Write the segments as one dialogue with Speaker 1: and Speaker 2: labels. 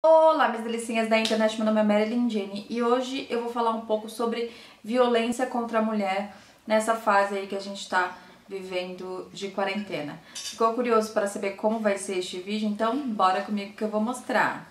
Speaker 1: Olá, minhas delicinhas da internet, meu nome é Marilyn Jenny e hoje eu vou falar um pouco sobre violência contra a mulher nessa fase aí que a gente tá vivendo de quarentena. Ficou curioso para saber como vai ser este vídeo? Então bora comigo que eu vou mostrar.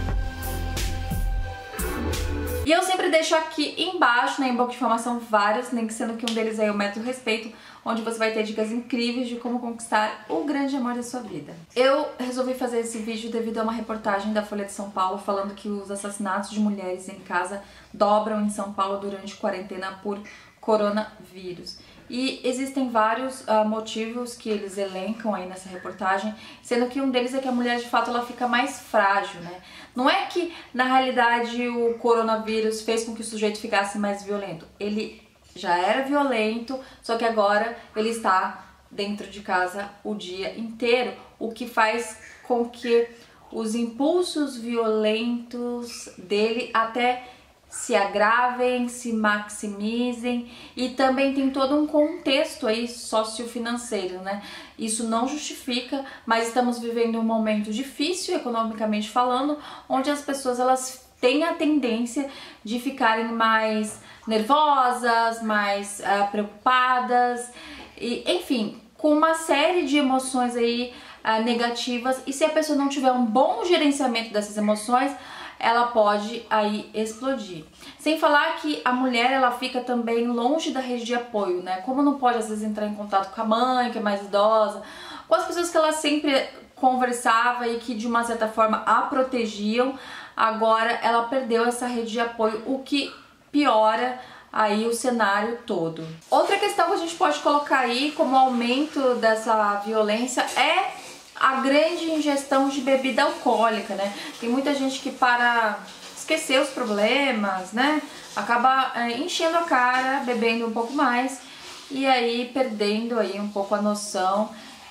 Speaker 1: E eu sempre deixo aqui embaixo, na inbox de informação, vários links, sendo que um deles é o Método Respeito, onde você vai ter dicas incríveis de como conquistar o grande amor da sua vida. Eu resolvi fazer esse vídeo devido a uma reportagem da Folha de São Paulo falando que os assassinatos de mulheres em casa dobram em São Paulo durante a quarentena por coronavírus. E existem vários motivos que eles elencam aí nessa reportagem, sendo que um deles é que a mulher de fato ela fica mais frágil, né? Não é que na realidade o coronavírus fez com que o sujeito ficasse mais violento. Ele já era violento, só que agora ele está dentro de casa o dia inteiro, o que faz com que os impulsos violentos dele até se agravem, se maximizem, e também tem todo um contexto aí sociofinanceiro, né? Isso não justifica, mas estamos vivendo um momento difícil economicamente falando, onde as pessoas elas têm a tendência de ficarem mais nervosas, mais preocupadas, e enfim, com uma série de emoções aí negativas, e se a pessoa não tiver um bom gerenciamento dessas emoções, ela pode aí explodir. Sem falar que a mulher ela fica também longe da rede de apoio, né? Como não pode às vezes entrar em contato com a mãe, que é mais idosa, com as pessoas que ela sempre conversava e que de uma certa forma a protegiam, agora ela perdeu essa rede de apoio, o que piora aí o cenário todo. Outra questão que a gente pode colocar aí como aumento dessa violência é a grande ingestão de bebida alcoólica, né? Tem muita gente que para esquecer os problemas, né? Acaba enchendo a cara, bebendo um pouco mais e aí perdendo aí um pouco a noção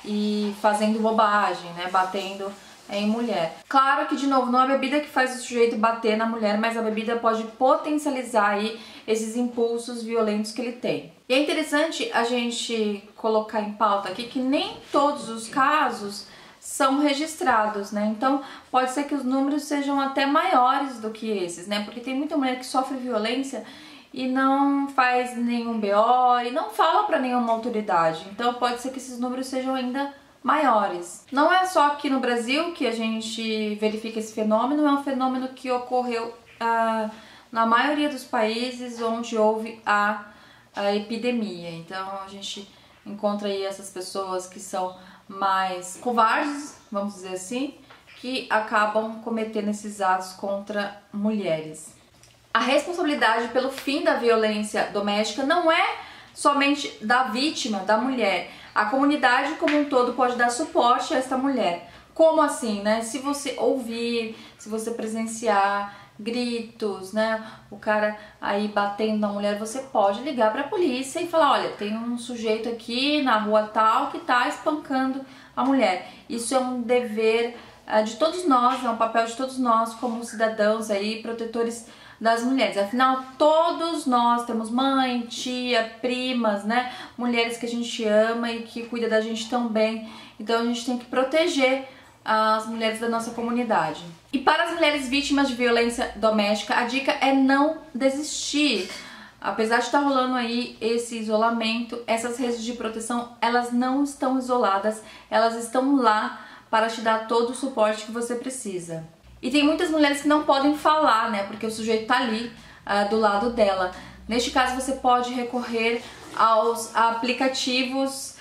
Speaker 1: e fazendo bobagem, né? Batendo em mulher. Claro que, de novo, não é a bebida que faz o sujeito bater na mulher, mas a bebida pode potencializar aí esses impulsos violentos que ele tem. E é interessante a gente colocar em pauta aqui que nem todos os casos são registrados, né? Então pode ser que os números sejam até maiores do que esses, né? Porque tem muita mulher que sofre violência e não faz nenhum BO e não fala para nenhuma autoridade. Então pode ser que esses números sejam ainda maiores. Não é só aqui no Brasil que a gente verifica esse fenômeno, é um fenômeno que ocorreu na maioria dos países onde houve a epidemia. Então a gente encontra aí essas pessoas que são mais covardes, vamos dizer assim, que acabam cometendo esses atos contra mulheres. A responsabilidade pelo fim da violência doméstica não é somente da vítima, da mulher. A comunidade como um todo pode dar suporte a esta mulher. Como assim, né? Se você ouvir, se você presenciar gritos, né? O cara aí batendo na mulher, você pode ligar para a polícia e falar, olha, tem um sujeito aqui na rua tal que tá espancando a mulher. Isso é um dever de todos nós, é um papel de todos nós como cidadãos aí, protetores das mulheres. Afinal, todos nós temos mãe, tia, primas, né? Mulheres que a gente ama e que cuida da gente tão bem. Então a gente tem que proteger as mulheres da nossa comunidade. E para as mulheres vítimas de violência doméstica, a dica é não desistir. Apesar de estar rolando aí esse isolamento, essas redes de proteção, elas não estão isoladas, elas estão lá para te dar todo o suporte que você precisa. E tem muitas mulheres que não podem falar, né, porque o sujeito tá ali do lado dela. Neste caso, você pode recorrer aos aplicativos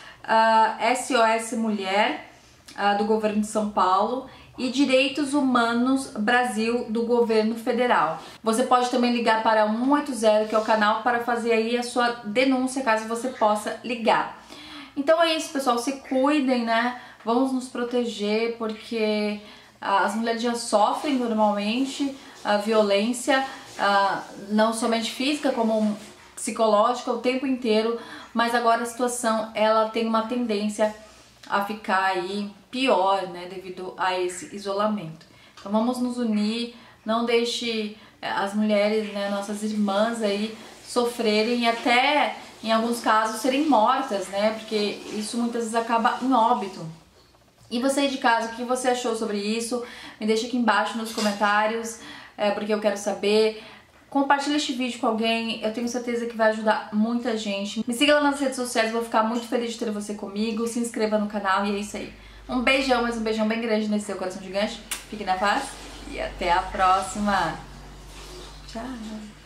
Speaker 1: SOS Mulher, do governo de São Paulo, e Direitos Humanos Brasil, do governo federal. Você pode também ligar para 180, que é o canal, para fazer aí a sua denúncia, caso você possa ligar. Então é isso, pessoal, se cuidem, né? Vamos nos proteger, porque as mulheres já sofrem normalmente a violência, não somente física, como psicológica, o tempo inteiro, mas agora a situação, ela tem uma tendência a ficar aí pior, né, devido a esse isolamento. Então vamos nos unir, não deixe as mulheres, né, nossas irmãs aí sofrerem e até em alguns casos serem mortas, né, porque isso muitas vezes acaba em óbito. E você de casa, o que você achou sobre isso? Me deixa aqui embaixo nos comentários, porque eu quero saber. Compartilha este vídeo com alguém, eu tenho certeza que vai ajudar muita gente. Me siga lá nas redes sociais, vou ficar muito feliz de ter você comigo. Se inscreva no canal e é isso aí. Um beijão, mas um beijão bem grande nesse seu coração gigante. Fique na paz e até a próxima. Tchau.